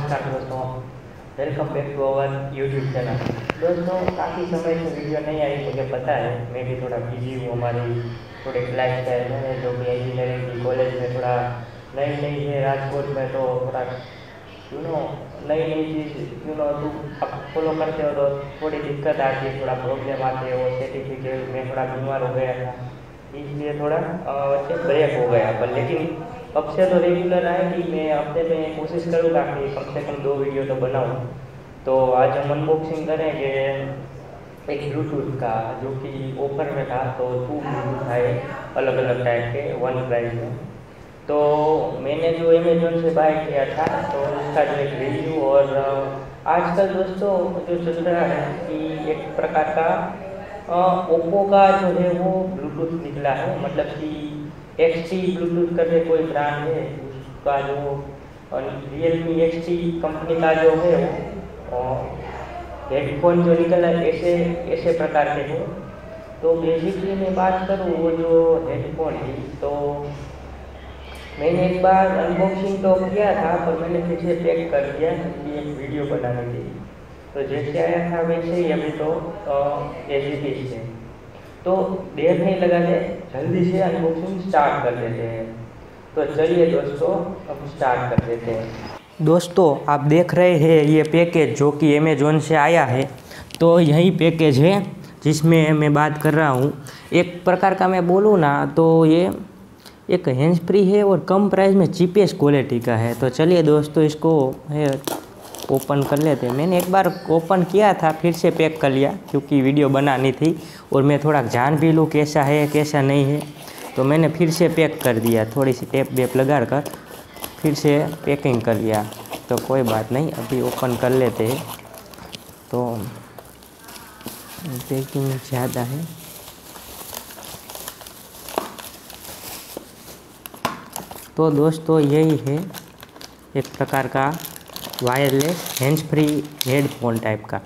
नमस्कार दोस्तों, welcome back to our YouTube channel. दोस्तों काफ़ी समय से वीडियो नहीं आई, मुझे पता है, मैं भी थोड़ा बिजी हूँ। हमारी थोड़ी लाइफ स्टाइल है जो कि इंजीनियरिंग की कॉलेज में थोड़ा नई नई है राजकोट में, तो थोड़ा यू नो नई नई चीज़ तुम अब फॉलो करते हो तो थोड़ी दिक्कत आती है, थोड़ा प्रॉब्लम आती है। वो सर्टिफिकेट में थोड़ा बीमार हो गया था, इसलिए थोड़ा वैसे ब्रेक हो गया। पर लेकिन अब से तो रेगुलर आएगी। मैं हफ्ते में कोशिश करूँगा कि कम से कम 2 वीडियो तो बनाऊँ। तो आज हम अनबॉक्सिंग करेंगे एक ब्लूटूथ का, जो कि ऑफर में था। तो 2 ब्लूटूथ आए अलग अलग टाइप के, वन प्राइस में। तो मैंने जो अमेजोन से बाय किया था, तो उसका जो एक रिव्यू। और आजकल दोस्तों जो चल रहा है कि एक प्रकार का ओप्पो का जो है वो ब्लूटूथ निकला है, मतलब कि एक्स टी ब्लूटूथ करके कोई ब्रांड है उसका, जो रियलमी एक्स टी कंपनी का जो है वो हेडफोन जो निकला है ऐसे ऐसे प्रकार के हैं। तो बेसिकली मैं बात करूँ वो जो हेडफोन थी, तो मैंने एक बार अनबॉक्सिंग तो किया था, पर मैंने फिर से पैक कर दिया क्योंकि एक वीडियो बनानी थी। तो जैसे आया था वैसे ही अभी तो एज इट इज है। तो देर नहीं लगाते, जल्दी से अनबॉक्सिंग स्टार्ट कर देते हैं। तो चलिए दोस्तों, अब स्टार्ट कर देते हैं। दोस्तों आप देख रहे हैं ये पैकेज जो कि अमेजोन से आया है। तो यही पैकेज है जिसमें मैं बात कर रहा हूँ। एक प्रकार का मैं बोलूँ ना तो ये एक हैंड्स फ्री है और कम प्राइस में चीपेस्ट क्वालिटी का है। तो चलिए दोस्तों इसको है ओपन कर लेते हैं। मैंने एक बार ओपन किया था, फिर से पैक कर लिया क्योंकि वीडियो बनानी थी और मैं थोड़ा जान भी लूँ कैसा है कैसा नहीं है। तो मैंने फिर से पैक कर दिया, थोड़ी सी टेप वेप लगा कर फिर से पैकिंग कर लिया। तो कोई बात नहीं, अभी ओपन कर लेते हैं। तो पैकिंग ज़्यादा है। तो दोस्तों यही है एक प्रकार का wireless hands free headphone type का।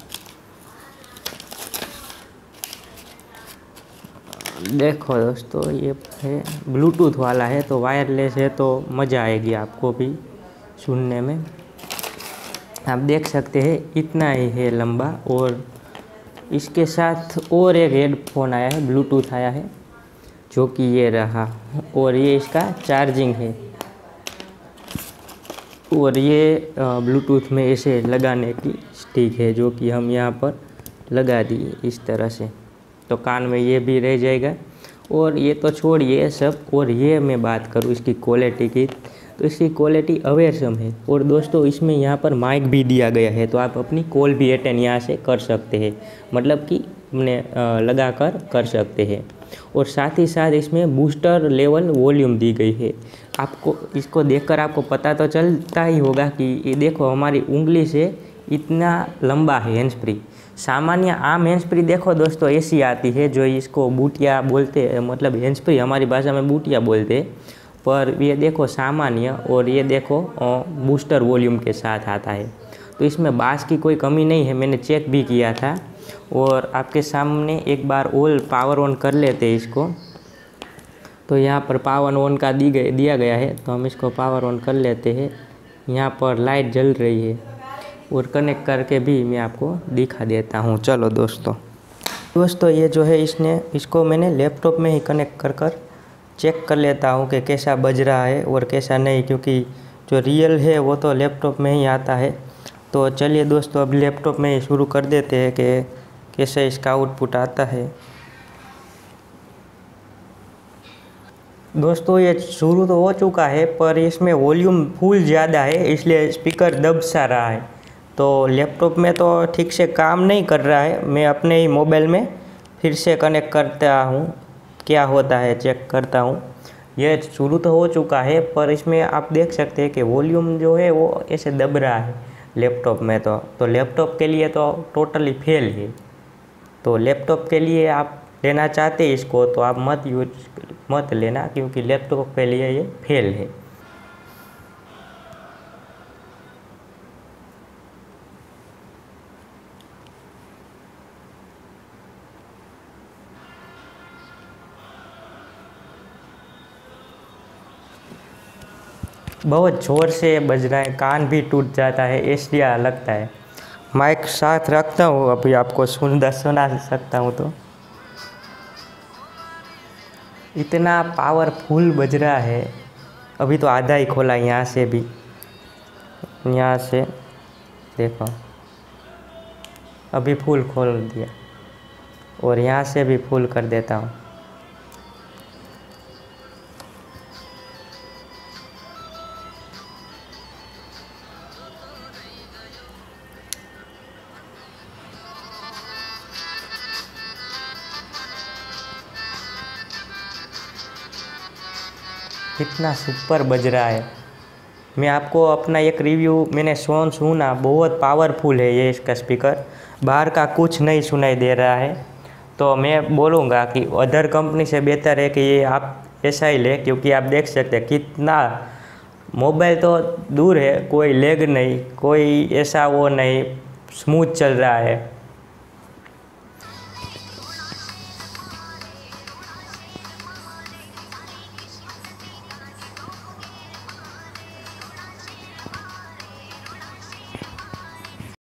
देखो दोस्तों ये है ब्लूटूथ वाला है, तो वायरलेस है तो मज़ा आएगी आपको भी सुनने में। आप देख सकते हैं इतना ही है लंबा। और इसके साथ और एक हेडफोन आया है, ब्लूटूथ आया है, जो कि ये रहा। और ये इसका चार्जिंग है। और ये ब्लूटूथ में ऐसे लगाने की स्टिक है, जो कि हम यहाँ पर लगा दिए इस तरह से। तो कान में ये भी रह जाएगा। और ये तो छोड़िए सब, और ये मैं बात करूँ इसकी क्वालिटी की, तो इसकी क्वालिटी अवेसम है। और दोस्तों इसमें यहाँ पर माइक भी दिया गया है, तो आप अपनी कॉल भी अटेंड यहाँ से कर सकते हैं, मतलब कि अपने लगा कर सकते हैं। और साथ ही साथ इसमें बूस्टर लेवल वॉल्यूम दी गई है। आपको इसको देखकर आपको पता तो चलता ही होगा कि ये देखो हमारी उंगली से इतना लंबा है हैंड्स फ्री। सामान्य आम हैंड्स फ्री देखो दोस्तों ऐसी आती है, जो इसको बूटिया बोलते हैं, मतलब हैंड्स फ्री हमारी भाषा में बूटिया बोलते हैं। पर ये देखो सामान्य, और ये देखो बूस्टर वॉल्यूम के साथ आता है। तो इसमें बास की कोई कमी नहीं है, मैंने चेक भी किया था। और आपके सामने एक बार ऑल पावर ऑन कर लेते हैं इसको। तो यहाँ पर पावर ऑन का दिया गया है, तो हम इसको पावर ऑन कर लेते हैं। यहाँ पर लाइट जल रही है, और कनेक्ट करके भी मैं आपको दिखा देता हूँ। चलो दोस्तों ये जो है इसको मैंने लैपटॉप में ही कनेक्ट कर चेक कर लेता हूँ कि कैसा बज रहा है और कैसा नहीं, क्योंकि जो रियल है वो तो लैपटॉप में ही आता है। तो चलिए दोस्तों अब लैपटॉप में ही शुरू कर देते हैं कि कैसे इसका आउटपुट आता है। दोस्तों ये शुरू तो हो चुका है, पर इसमें वॉल्यूम फुल ज़्यादा है, इसलिए स्पीकर दब सा रहा है। तो लैपटॉप में तो ठीक से काम नहीं कर रहा है। मैं अपने ही मोबाइल में फिर से कनेक्ट करता हूँ, क्या होता है चेक करता हूँ। यह शुरू तो हो चुका है, पर इसमें आप देख सकते हैं कि वॉल्यूम जो है वो ऐसे दब रहा है लैपटॉप में। तो लैपटॉप के लिए तो टोटली फेल है। तो लैपटॉप के लिए आप लेना चाहते हैं इसको, तो आप मत लेना, क्योंकि लैपटॉप के लिए ये फेल है। बहुत ज़ोर से बज रहा है, कान भी टूट जाता है, इसलिए लगता है। माइक साथ रखता हूँ, अभी आपको सुना सकता हूँ। तो इतना पावरफुल बज रहा है। अभी तो आधा ही खोला, यहाँ से भी, यहाँ से देखो, अभी फुल खोल दिया, और यहाँ से भी फुल कर देता हूँ। कितना सुपर बज रहा है। मैं आपको अपना एक रिव्यू मैंने सुना, बहुत पावरफुल है ये इसका स्पीकर, बाहर का कुछ नहीं सुनाई दे रहा है। तो मैं बोलूँगा कि अदर कंपनी से बेहतर है कि ये आप ऐसा ही ले, क्योंकि आप देख सकते हैं कितना, मोबाइल तो दूर है, कोई लैग नहीं, कोई ऐसा वो नहीं, स्मूथ चल रहा है।